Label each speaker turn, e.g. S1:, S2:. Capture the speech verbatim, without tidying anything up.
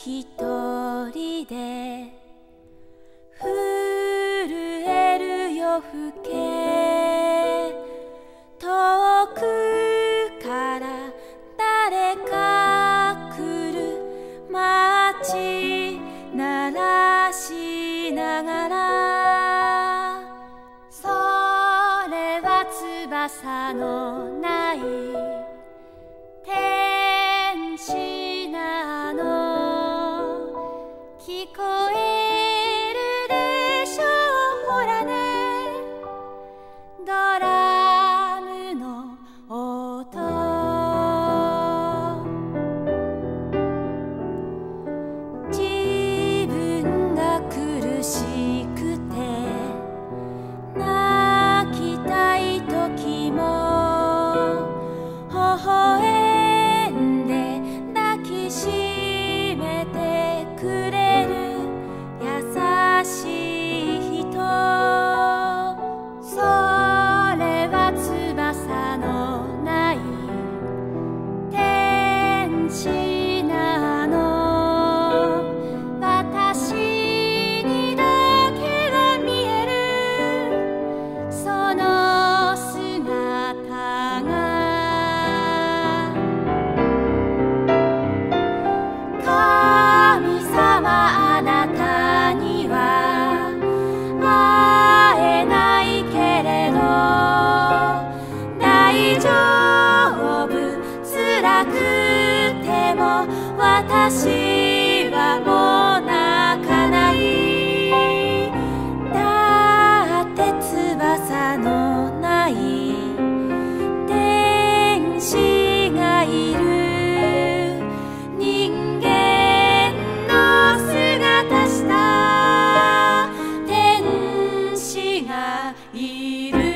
S1: 一人で震える夜更け、遠くから誰か来る、街鳴らしながら、それは翼のない天使なの。聞こえるでしょう、ほらね、ドラムの音。自分が苦しくて泣きたい時も、微笑んで抱きしめてくれる優しい人。それは翼のない天使なの。私にだけが見えるその姿が、神様あなたには会えないけれど大丈夫、辛くても私はもう泣かない。だって翼のない天使がいる。人間の姿した天使がいる。